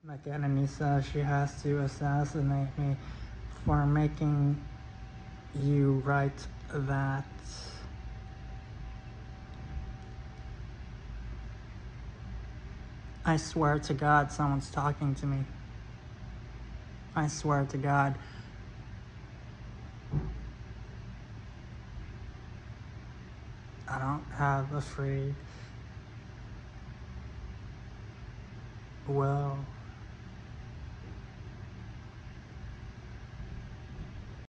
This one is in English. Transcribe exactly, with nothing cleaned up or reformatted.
mcenany says she has to assassinate me for making you write that. I swear to God, someone's talking to me. I swear to God. I don't have a free will.